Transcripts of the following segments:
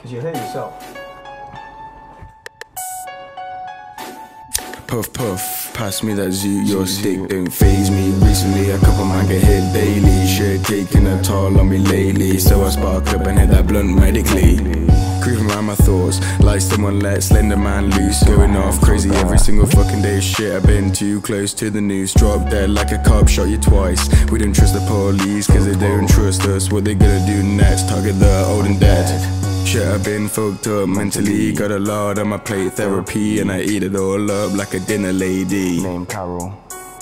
Because you hear yourself. Puff puff, pass me that zoot, your stick don't faze me. Recently a couple man get hit daily, shit taking a toll on me lately. So I spark up and hit that blunt medically. Creeping around my thoughts, like someone let Slender Man loose. Going off crazy every single fucking day. Shit, I've been too close to the news. Drop dead like a cop shot you twice. We don't trust the police cause they don't trust us. What they gonna do next? Target the old and dead. Shit, I've been fucked up mentally. Got a lot on my plate, therapy, and I eat it all up like a dinner lady. Name Carol.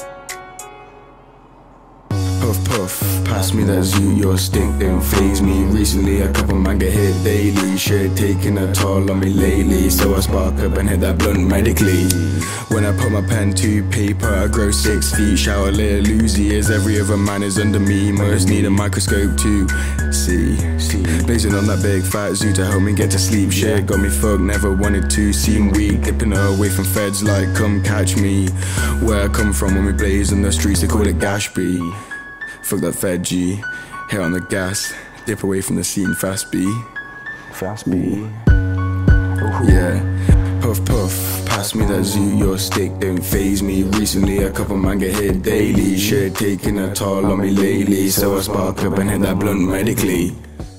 Puff puff, pass me that zoot, your stick don't faze me. Recently a couple man get hit daily, shit taking a toll on me lately. So I spark up and hit that blunt medically. When I put my pen to paper, I grow 6 feet. Shower little Lucy as every other man is under me. Must need a microscope to see. Blazing on that big fat zoo to help me get to sleep. Shit got me fucked, never wanted to seem weak. Dipping away from feds like come catch me. Where I come from when we blaze on the streets, they call it Gashby. Fuck that Fed G, hit on the gas, dip away from the scene fast B. Fast B. Yeah, puff puff, pass me that zoot, your stick don't faze me. Recently a couple man get hit daily, shit taking a toll on me lately. So I spark up and hit that blunt medically.